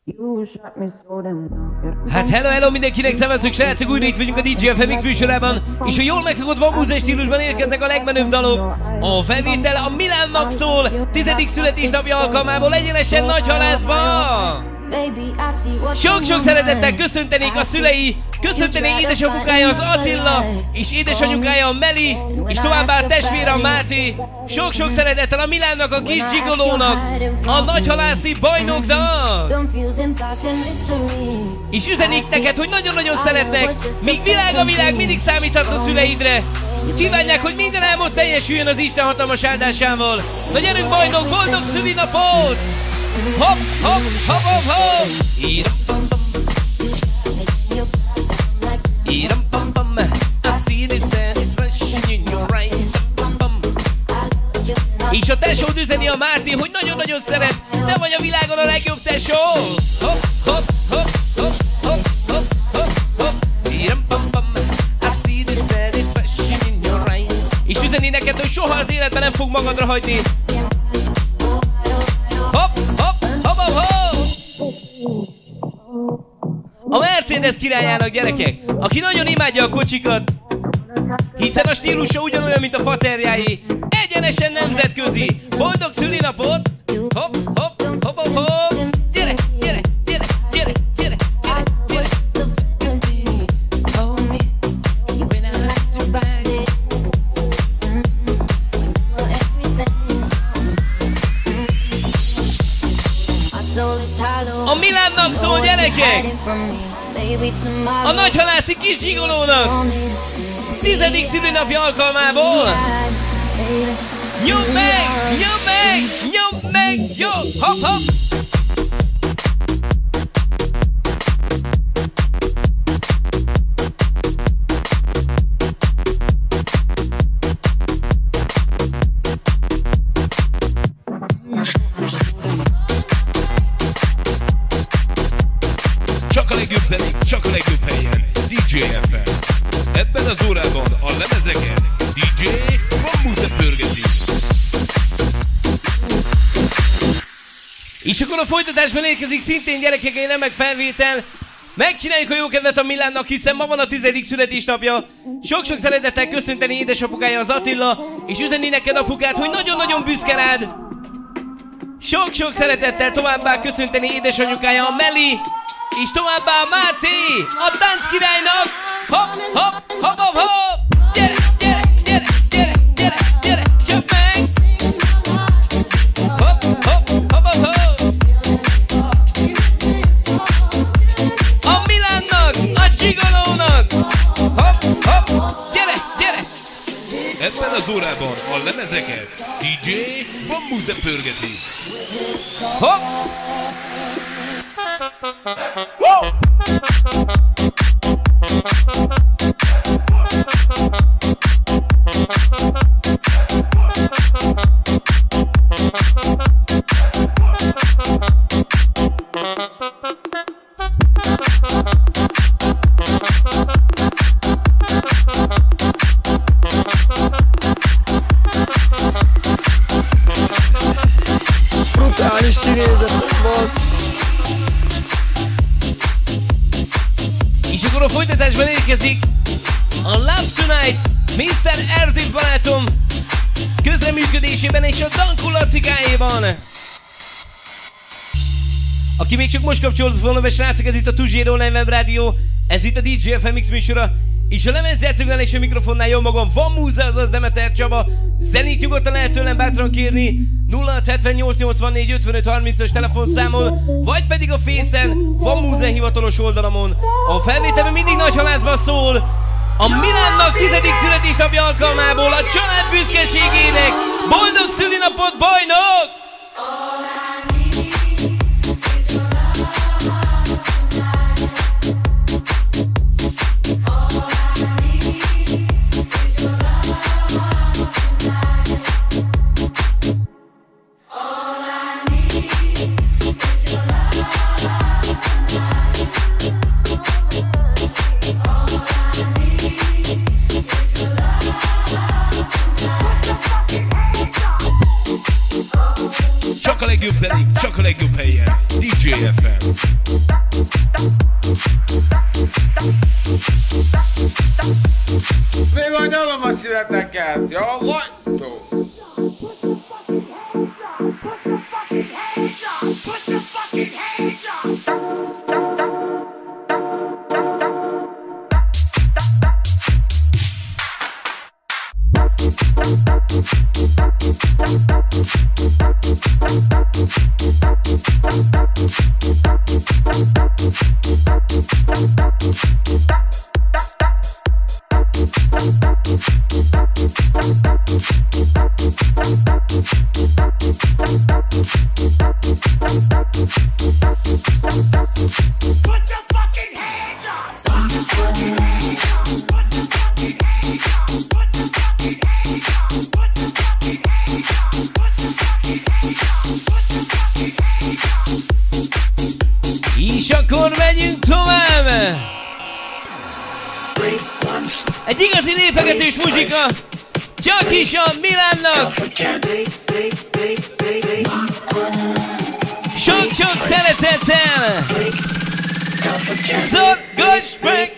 Hát hello mindenkinek, szevasztok srácok, újra itt vagyunk a 10.Születésnapjára műsorában, és a jól megszokott Vamuzze stílusban érkeznek a legmenőbb dalok. A felvétel a Millának szól, 10. születésnapja alkalmából egyenesen Nagyhalászba! Sok-sok szeretettel köszöntenék a szülei, köszöntenék édesapukája az Attila, és édesanyukája a Meli, és továbbá a testvére a Máté. Sok-sok szeretettel a Millának, a kis dzsigolónak, a nagyhalászi bajnoknak. És üzenik neked, hogy nagyon-nagyon szeretnek, míg világ a világ, mindig számíthatsz a szüleidre. Kívánják, hogy minden álmod teljesüljön az Isten hatalmas áldásával. Na gyerünk bajnok, boldog szülinapot! Hopp, hopp, hopp, hopp, hopp! És a tesód üzeni a Márti, hogy nagyon-nagyon szeret, te vagy a világon a legjobb tesó! Hopp, hopp, hopp, hopp, hopp, hopp, hopp, hopp. És üzeni neked, hogy soha az életben nem fog magadra hagyni. Hopp, hopp, hopp, hopp, hopp! A Mercedes királyának, gyerekek, aki nagyon imádja a kocsikat, hiszen a stílusa ugyanolyan, mint a faterjáé, egyenesen nemzetközi. Boldog szülinapot! Hopp, hopp, hopp, hopp, hopp! Gyere, gyere, gyere, gyere, gyere, gyere, gyere! A Millának szól, gyerekek! A nagyhalászi kis zsigolónak! 10. szülinapja alkalmából! Nyomd meg! Nyomd meg! Nyomd meg! Jó! Hopp, hopp! Csak a legjobb zenék, csak a legjobb helyen. DJ FM. Ebben az órában a lemezeket DJ Vamuzze pörgeti. És akkor a folytatásban érkezik szintén, gyerekek, egy remek felvétel. Megcsináljuk a jó kedvet a Millának, hiszen ma van a 10. születésnapja. Sok-sok szeretettel köszönteni édesapukája az Attila, és üzenni neked apukát, hogy nagyon-nagyon büszke rád. Sok-sok szeretettel továbbá köszönteni édesanyukája a Meli, és továbbá a Máté, a tánckirálynak. Hopp, hopp, hopp, hopp, hopp! Gyere, gyere, gyere, gyere, gyere, gyere, csöpp meg! Hopp, hopp, hopp, hopp, hopp! A Millának, a dzsigolónak! Hopp, hopp, gyere, gyere! Ebben az órában a lemezeket DJ Vamuzze pörgeti. Hopp! Brutális kinézet van. És akkor a folytatásban érkezik a Love Tonight Mr. Erdély barátom közreműködésében és a Dankó lacikájában. Aki még csak most kapcsolódott volna be, srácok, ez itt a Tuzséró Online Web Rádió, ez itt a DJ FMX műsora, és a lemezjátszóknál és a mikrofonnál jó magam Vamuzze, azaz Demeter Csaba. Zenét nyugodtan lehet tőlem bátran kérni 0678845530-as telefonszámon, vagy pedig a Face-en, Vamuzze hivatalos oldalamon. A felvételben mindig Nagyhalászban szól, a Millának 10. születésnapja alkalmából a család büszkeségének. Boldog szülinapot, bajnok! DJ-FM. Mi van nyomom a születeket? Jó vagytok? És akkor megyünk tovább! Egy igazi lépegetős muzsika, csak is a Millának! Sok-sok szeretettel! Szorgos meg!